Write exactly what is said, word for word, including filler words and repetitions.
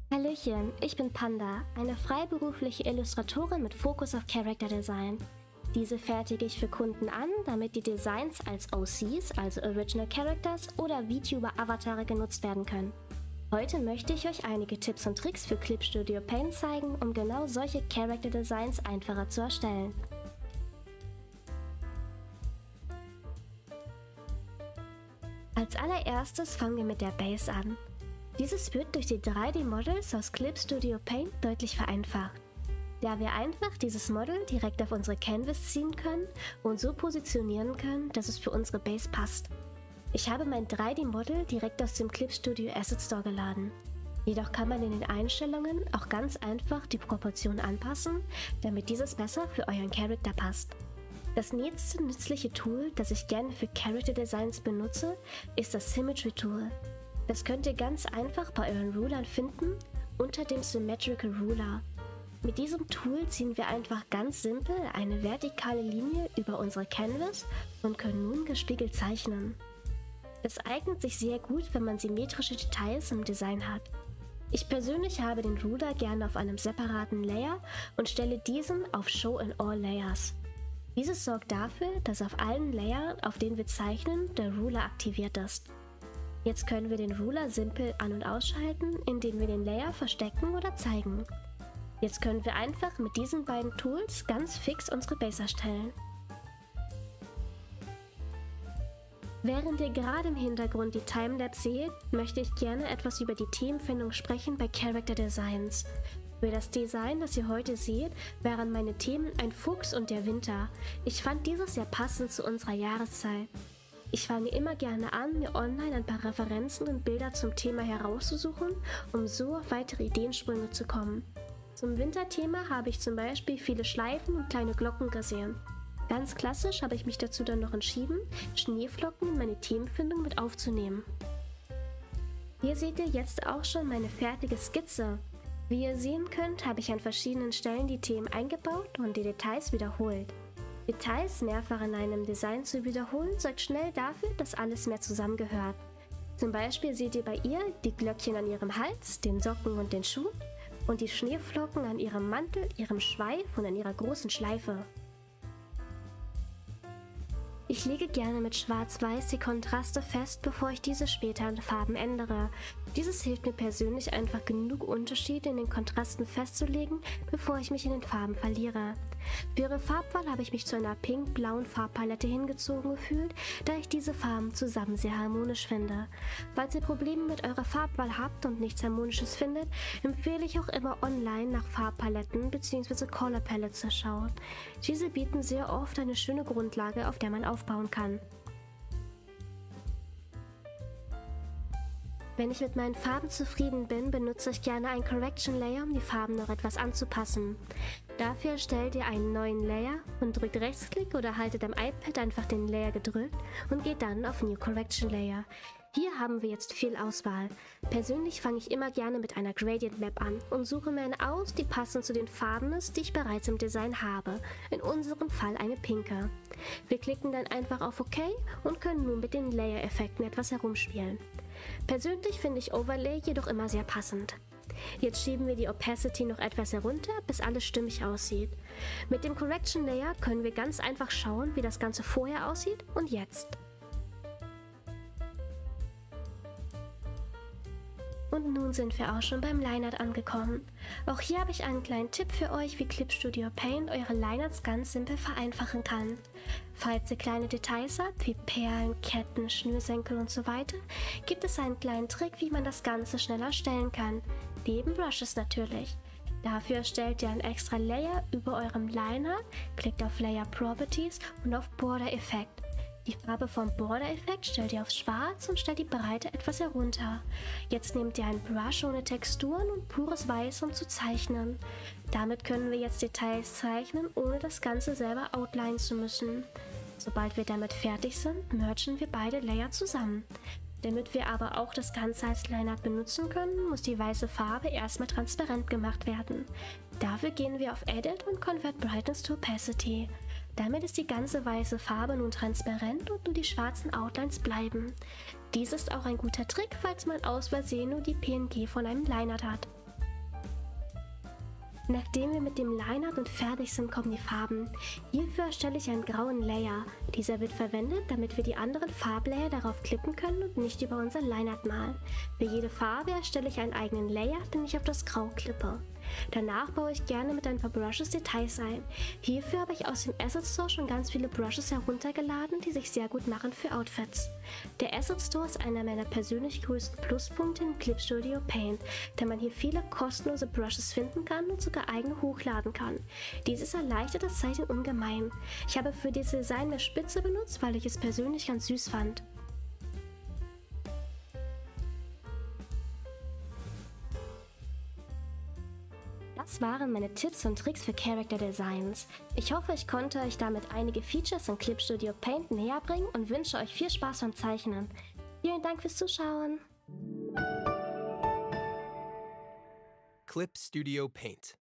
Hallöchen, ich bin Panda, eine freiberufliche Illustratorin mit Fokus auf Character Design. Diese fertige ich für Kunden an, damit die Designs als O Cs, also Original Characters, oder VTuber-Avatare genutzt werden können. Heute möchte ich euch einige Tipps und Tricks für Clip Studio Paint zeigen, um genau solche Character Designs einfacher zu erstellen. Als allererstes fangen wir mit der Base an. Dieses wird durch die drei D Models aus Clip Studio Paint deutlich vereinfacht, da wir einfach dieses Model direkt auf unsere Canvas ziehen können und so positionieren können, dass es für unsere Base passt. Ich habe mein drei D Model direkt aus dem Clip Studio Asset Store geladen. Jedoch kann man in den Einstellungen auch ganz einfach die Proportionen anpassen, damit dieses besser für euren Charakter passt. Das nächste nützliche Tool, das ich gerne für Character Designs benutze, ist das Symmetry Tool. Das könnt ihr ganz einfach bei euren Rulern finden, unter dem Symmetrical Ruler. Mit diesem Tool ziehen wir einfach ganz simpel eine vertikale Linie über unsere Canvas und können nun gespiegelt zeichnen. Es eignet sich sehr gut, wenn man symmetrische Details im Design hat. Ich persönlich habe den Ruler gerne auf einem separaten Layer und stelle diesen auf Show in All Layers. Dieses sorgt dafür, dass auf allen Layern, auf denen wir zeichnen, der Ruler aktiviert ist. Jetzt können wir den Ruler simpel an- und ausschalten, indem wir den Layer verstecken oder zeigen. Jetzt können wir einfach mit diesen beiden Tools ganz fix unsere Base erstellen. Während ihr gerade im Hintergrund die Timelapse seht, möchte ich gerne etwas über die Themenfindung sprechen bei Character Designs. Für das Design, das ihr heute seht, wären meine Themen ein Fuchs und der Winter. Ich fand dieses sehr passend zu unserer Jahreszeit. Ich fange immer gerne an, mir online ein paar Referenzen und Bilder zum Thema herauszusuchen, um so auf weitere Ideensprünge zu kommen. Zum Winterthema habe ich zum Beispiel viele Schleifen und kleine Glocken gesehen. Ganz klassisch habe ich mich dazu dann noch entschieden, Schneeflocken in meine Themenfindung mit aufzunehmen. Hier seht ihr jetzt auch schon meine fertige Skizze. Wie ihr sehen könnt, habe ich an verschiedenen Stellen die Themen eingebaut und die Details wiederholt. Details mehrfach in einem Design zu wiederholen, sorgt schnell dafür, dass alles mehr zusammengehört. Zum Beispiel seht ihr bei ihr die Glöckchen an ihrem Hals, den Socken und den Schuhen und die Schneeflocken an ihrem Mantel, ihrem Schweif und an ihrer großen Schleife. Ich lege gerne mit Schwarz-Weiß die Kontraste fest, bevor ich diese später in Farben ändere. Dieses hilft mir persönlich einfach genug Unterschiede in den Kontrasten festzulegen, bevor ich mich in den Farben verliere. Für ihre Farbwahl habe ich mich zu einer pink-blauen Farbpalette hingezogen gefühlt, da ich diese Farben zusammen sehr harmonisch finde. Falls ihr Probleme mit eurer Farbwahl habt und nichts Harmonisches findet, empfehle ich auch immer online nach Farbpaletten bzw. Color Palettes zu schauen. Diese bieten sehr oft eine schöne Grundlage, auf der man aufbauen kann. Wenn ich mit meinen Farben zufrieden bin, benutze ich gerne einen Correction Layer, um die Farben noch etwas anzupassen. Dafür erstellt ihr einen neuen Layer und drückt Rechtsklick oder haltet am iPad einfach den Layer gedrückt und geht dann auf New Correction Layer. Hier haben wir jetzt viel Auswahl. Persönlich fange ich immer gerne mit einer Gradient Map an und suche mir eine aus, die passend zu den Farben ist, die ich bereits im Design habe. In unserem Fall eine pinke. Wir klicken dann einfach auf OK und können nun mit den Layer-Effekten etwas herumspielen. Persönlich finde ich Overlay jedoch immer sehr passend. Jetzt schieben wir die Opacity noch etwas herunter, bis alles stimmig aussieht. Mit dem Correction Layer können wir ganz einfach schauen, wie das Ganze vorher aussieht und jetzt. Und nun sind wir auch schon beim Lineart angekommen. Auch hier habe ich einen kleinen Tipp für euch, wie Clip Studio Paint eure Linearts ganz simpel vereinfachen kann. Falls ihr kleine Details habt, wie Perlen, Ketten, Schnürsenkel und so weiter, gibt es einen kleinen Trick, wie man das Ganze schneller erstellen kann. Neben Brushes natürlich. Dafür erstellt ihr einen extra Layer über eurem Lineart, klickt auf Layer Properties und auf Border Effekt. Die Farbe vom Border-Effekt stellt ihr auf Schwarz und stellt die Breite etwas herunter. Jetzt nehmt ihr einen Brush ohne Texturen und pures Weiß, um zu zeichnen. Damit können wir jetzt Details zeichnen, ohne das Ganze selber outlinen zu müssen. Sobald wir damit fertig sind, mergen wir beide Layer zusammen. Damit wir aber auch das Ganze als Lineart benutzen können, muss die weiße Farbe erstmal transparent gemacht werden. Dafür gehen wir auf Edit und Convert Brightness to Opacity. Damit ist die ganze weiße Farbe nun transparent und nur die schwarzen Outlines bleiben. Dies ist auch ein guter Trick, falls man aus Versehen nur die P N G von einem Lineart hat. Nachdem wir mit dem Lineart und fertig sind, kommen die Farben. Hierfür erstelle ich einen grauen Layer. Dieser wird verwendet, damit wir die anderen Farblayer darauf klippen können und nicht über unser Lineart malen. Für jede Farbe erstelle ich einen eigenen Layer, den ich auf das Grau klippe. Danach baue ich gerne mit ein paar Brushes Details ein. Hierfür habe ich aus dem Asset Store schon ganz viele Brushes heruntergeladen, die sich sehr gut machen für Outfits. Der Asset Store ist einer meiner persönlich größten Pluspunkte in Clip Studio Paint, da man hier viele kostenlose Brushes finden kann und sogar eigene hochladen kann. Dieses erleichtert das Zeichnen ungemein. Ich habe für dieses Design mehr Spitze benutzt, weil ich es persönlich ganz süß fand. Das waren meine Tipps und Tricks für Character Designs. Ich hoffe, ich konnte euch damit einige Features in Clip Studio Paint näher bringen und wünsche euch viel Spaß beim Zeichnen. Vielen Dank fürs Zuschauen! Clip Studio Paint.